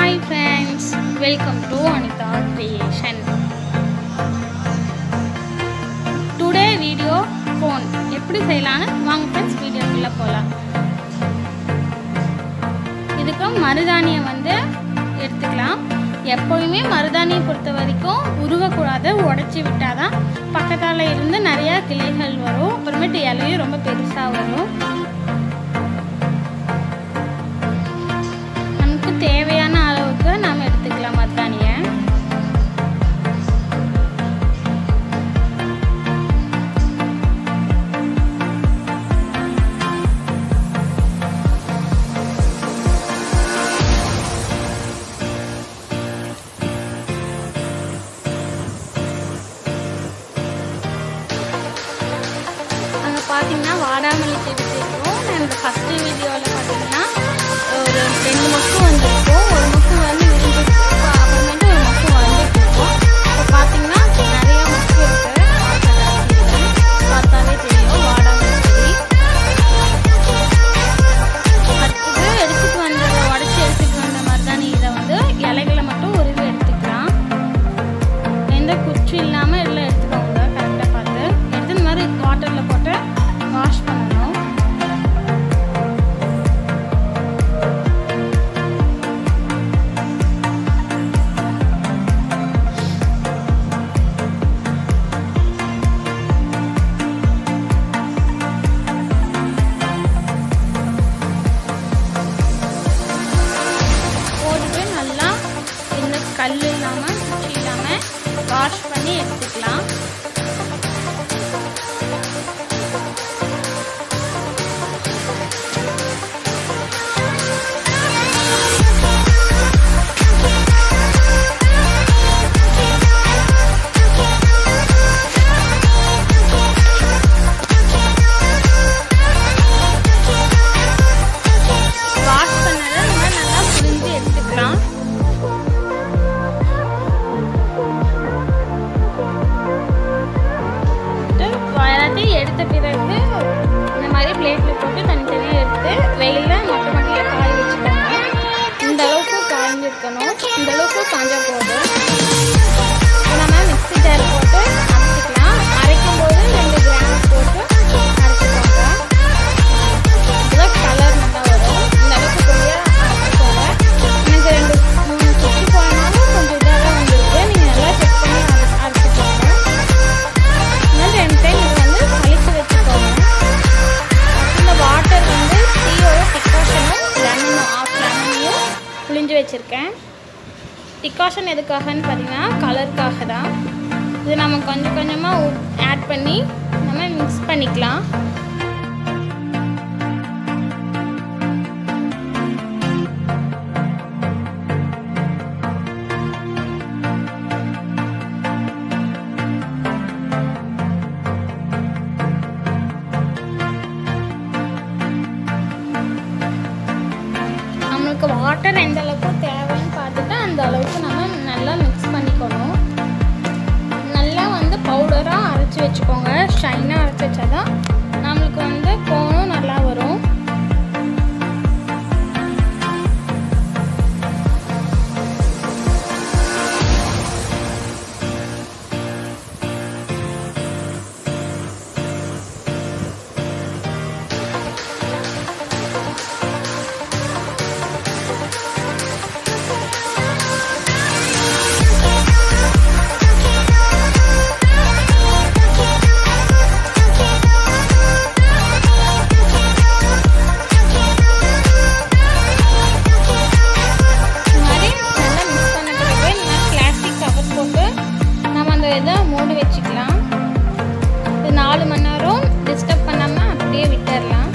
Hi friends, welcome to Anita Creation. Today video phone எப்படி செய்யலாம்னு வாங்க friends வீடியோக்குள்ள போலாம். இதுக்கு மருதாணியை எடுத்துக்கலாம். எப்பவுமே மருதாணியை பொறுத்த வரைக்கும் உருவ கூடாது, உடைச்சி விட்டாதான் பக்கத்தால இருந்து நிறைய கிளைகள் வரும். அப்புறமேட்டு இலையும் ரொம்ப பெருசா வரும். நமக்கு தேவையான அளவுக்கு நாம எடுத்துக்கலாம் மருதாணியை. பார்த்தீங்கன்னா வாடாமல்லி செடி சேர்க்கிறோம். நான் இந்த ஃபஸ்ட்டு வீடியோவில் பார்த்தீங்கன்னா ஒரு 2 மொக்கு வந்துருக்கும். ஒரு மொக்கு விரிஞ்சிருக்கும், அப்புறமேட்டு ஒரு மொக்கு வந்துட்டுருக்கும். இப்போ பார்த்தீங்கன்னா நிறைய மொக்கு இருக்குது. பார்த்தாவே தெரியும் வாடாமல்லி செடி. அடுத்தது எடுத்துகிட்டு வந்ததை உடச்சி எடுத்துகிட்டு வந்த மருதாணி இதை இலைகளை மட்டும் உருவி எடுத்துக்கலாம். எந்த குச்சி இல்லாமல் எல்லாம் எடுத்துக்கோங்க. கரெக்டாக பார்த்து எடுத்து இந்த மாதிரி வாட்டரில் போட்டு வாஷ் பண்ணணும். போட்டுட்டு நல்லா இந்த கல் இல்லாமல் குச்சி இல்லாமல் வாஷ் பண்ணி எடுத்துக்கலாம். எடுத்த பிறகு இந்த மாதிரி பிளேட்டில் போட்டு தனித்தனியாக எடுத்து வெயிலில் மொட்டை மட்டியில் காய வச்சுக்கோங்க. இந்த அளவுக்கு காய்ஞ்சிருக்கணும். இந்த அளவுக்கு காஞ்ச போதும். நம்ம மிக்ஸி ஜார் போட்டு அரைச்சிக்கலாம். அரைக்கும் போது 2 கிராம் போட்டு அரைச்சிக்கோங்க. இதுதான் கலர் நல்லா வரும். இந்த அளவுக்கு பொடியாக அரைச்சிக்கோங்க. எனக்கு 2-3 குச்சி போனாலும் கொஞ்சம் இதாக தான் வந்துருக்கு. நீங்கள் நல்லா செக் பண்ணி அரைச்சிக்கோங்க. இன்னும் 2 டைம் கழிச்சு வச்சுக்கோங்க. இந்த வாட்டர் டீயோட டிகாஷனும் லெமனும் லெமனையும் புளிஞ்சு வச்சுருக்கேன். டிகாஷன் எதுக்காகன்னு பார்த்தீங்கன்னா கலருக்காக தான். இது நம்ம கொஞ்சம் கொஞ்சமாக ஆட் பண்ணி நம்ம மிக்ஸ் பண்ணிக்கலாம். நம்மளுக்கு வாட்டர் எந்த அளவுக்கு தேவைன்னு பார்த்துட்டு அந்த அளவுக்கு நம்ம நல்லா மிக்ஸ் பண்ணிக்கணும். நல்லா பவுடராக அரைச்சி வச்சுக்கோங்க. ஷைனாக அரைச்சி வச்சாதான் நம்மளுக்கு கோனும் நல்லா வரும். மூடி வச்சுக்கலாம். இது 4 மணி நேரம் டிஸ்டர்ப் பண்ணாமல் அப்படியே விட்டுடலாம்.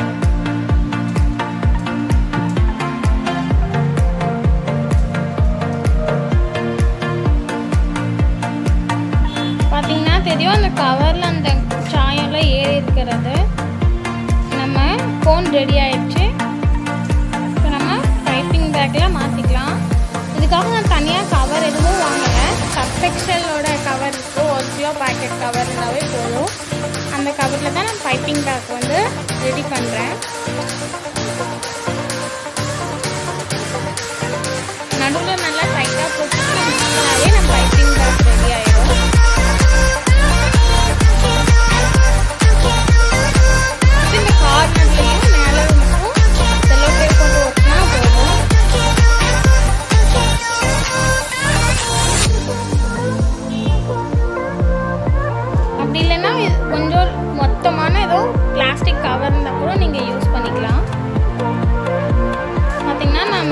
பார்த்தீங்கன்னா தெரியும் அந்த கவரில் அந்த சாயம்லாம் ஏறி இருக்கிறது. நம்ம கோன் ரெடி ஆயிடுச்சு. இப்போ நம்ம பைப்பிங் பேக்கில் மாற்றிக்கலாம். இதுக்காக நான் தனியாக கவர் எதுவும் வாங்கலை. சர்ஃபெக்சலோட கவர் இருக்குது. 1 கிலோ பேக்கெட் கவர் இருந்தாவே போதும். அந்த கவரில் தான் நான் பைப்பிங் பேக் ரெடி பண்ணுறேன். நடுவில்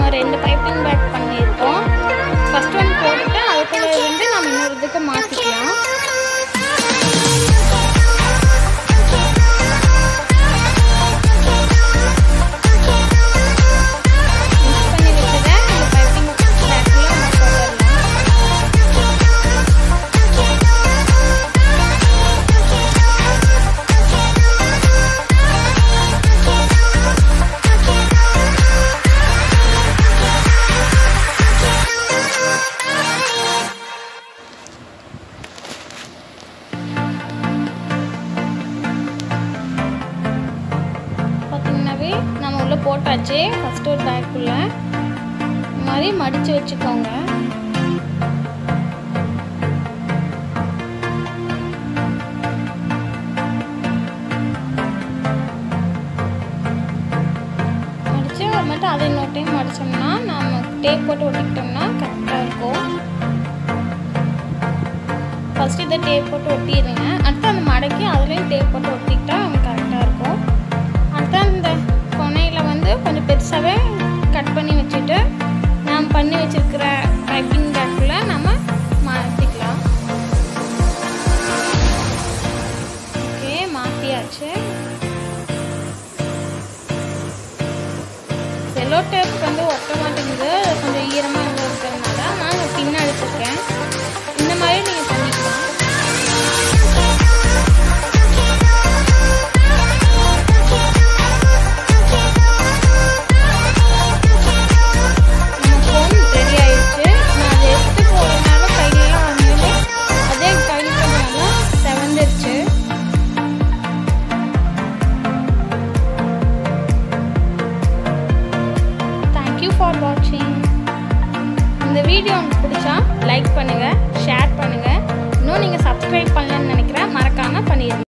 நம்ம 2 பைப்பிங் பேக் பண்ணியிருக்கோம். ஃபர்ஸ்ட் ஒன் போட்டுட்டு அதுக்குள்ளே இருந்து நம்ம இன்னொரு இதுக்கு மாற்றிக்கலாம். நம்ம உள்ள போட்டாச்சு. ஃபர்ஸ்ட் ஒரு பேக்குள்ள இந்த மாதிரி மடிச்சு வச்சுக்கோங்க. மடிச்சு அப்புறமேட்டு அதை இன்னொரு டைம் மடிச்சோம்னா நம்ம டேப் போட்டு ஒட்டிக்கிட்டோம்னா கரெக்டாக இருக்கும். ஃபர்ஸ்ட் இதை டேப் போட்டு ஒட்டிடுங்க. அடுத்து அந்த மடக்கி அதுலேயும் டேப் போட்டு ஒட்டிக்கிட்டா நமக்கு கரெக்டாக இருக்கும். அடுத்து அந்த கொனையில் வந்து கொஞ்சம் பெருசாகவே கட் பண்ணி வச்சுட்டு நாம் பண்ணி வச்சுருக்கிற பைப்பிங் பேக்குள்ள நம்ம மாற்றிக்கலாம். ஓகே, மாற்றியாச்சு. செல்லோ டேப் வந்து ஒட்ட மாட்டேங்குது, கொஞ்சம் ஈரமாக இருக்கிறதுனால நான் பின்ன அடிச்சிருக்கேன். இந்த மாதிரி நீங்கள் பண்ணிக்கலாம். For watching. இந்த வீடியோ உங்களுக்கு பிடிச்சா லைக் பண்ணுங்க, ஷேர் பண்ணுங்க. இன்னும் நீங்க சப்ஸ்கிரைப் பண்ணலன்னு நினைக்கிறேன், மறக்காம பண்ணிடுங்க.